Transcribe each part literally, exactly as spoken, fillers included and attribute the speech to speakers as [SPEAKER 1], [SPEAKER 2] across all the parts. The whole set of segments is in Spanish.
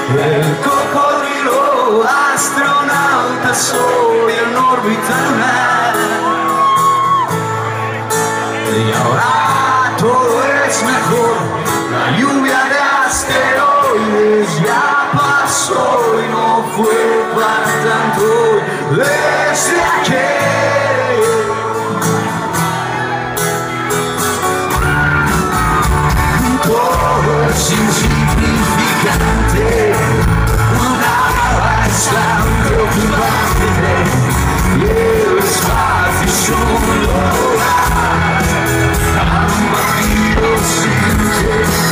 [SPEAKER 1] El cocodrilo astronauta soy en órbita lunar. Y ahora todo es mejor. La lluvia de asteroides ya pasó y no fue para tanto. Desde aquel todo es insignificante. Una es la preocupante y el espacio es un lugar tan vacío sin ti.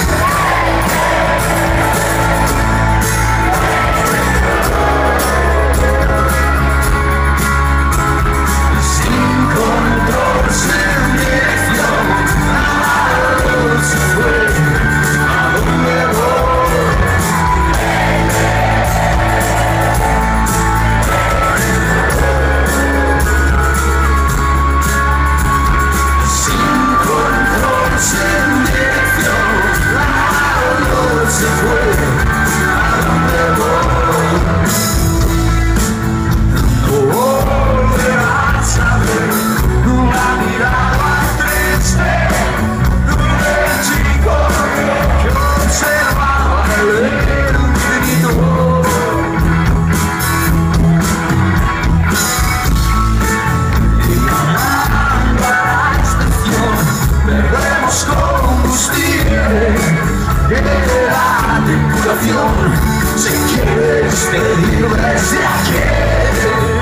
[SPEAKER 1] Se quiere despedir desde aquel.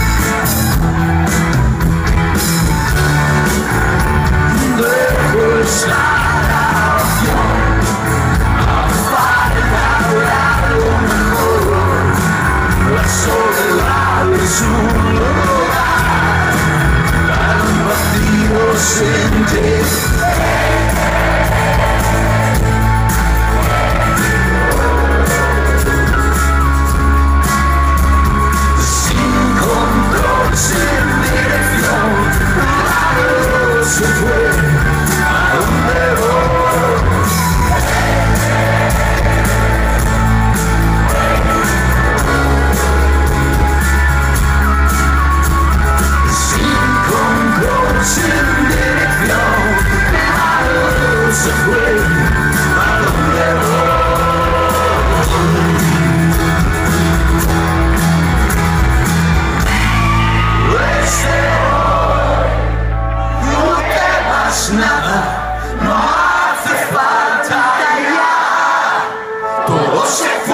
[SPEAKER 1] Dejo estar la opción a falta de algo mejor. La soledad es un lugar tan vacío sin ti. Nada, no hace falta ya, todo se fue.